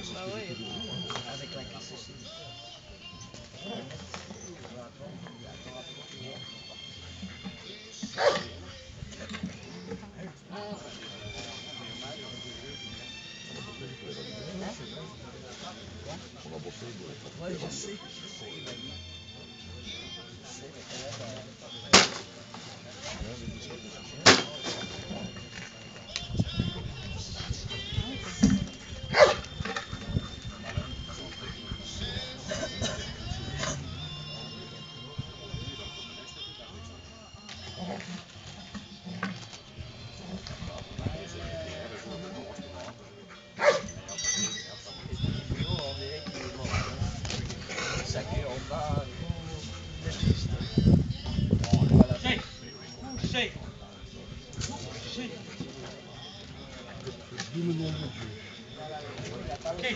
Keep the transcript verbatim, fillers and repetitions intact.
Bah ouais, avec la caisse aussi. Ouais, je sais. D'où le nom de Dieu.